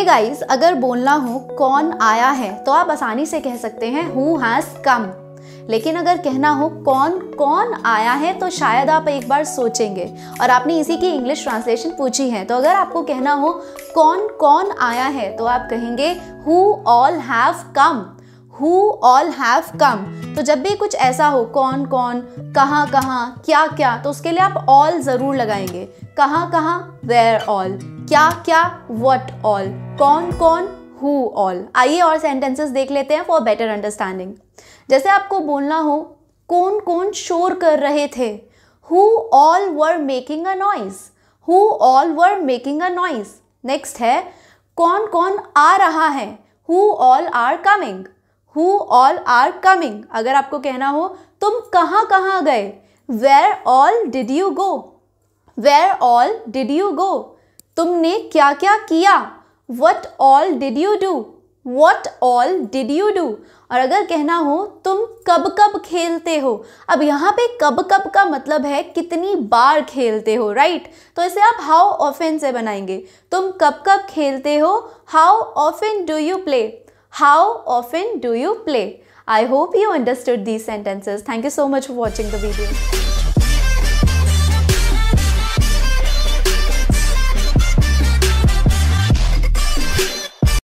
Guys, अगर बोलना हो कौन आया है तो आप आसानी से कह सकते हैं हु हैज़ कम। लेकिन अगर कहना हो कौन कौन आया है तो शायद आप एक बार सोचेंगे और आपने इसी की इंग्लिश ट्रांसलेशन पूछी है। तो अगर आपको कहना हो कौन कौन आया है तो आप कहेंगे who all have come, who all have come. तो जब भी कुछ ऐसा हो कौन कौन, कहाँ कहाँ, क्या क्या, तो उसके लिए आप ऑल ज़रूर लगाएंगे। कहाँ कहाँ, वेयर ऑल, क्या क्या, व्हाट ऑल, कौन कौन, हु ऑल। आइए और सेंटेंसेस देख लेते हैं फॉर बेटर अंडरस्टैंडिंग। जैसे आपको बोलना हो कौन कौन शोर कर रहे थे, who all were making a noise, who all were making a noise. Next है कौन कौन आ रहा है, who all are coming, who all are coming. अगर आपको कहना हो तुम कहाँ कहाँ गए, where all did you go, where all did you go. तुमने क्या क्या किया, what all did you do, what all did you do. और अगर कहना हो तुम कब कब खेलते हो, अब यहाँ पे कब कब का मतलब है कितनी बार खेलते हो, राइट। तो इसे आप हाउ ऑफन से बनाएंगे। तुम कब कब खेलते हो, how often do you play, how often do you play. I hope you understood these sentences. Thank you so much for watching the video.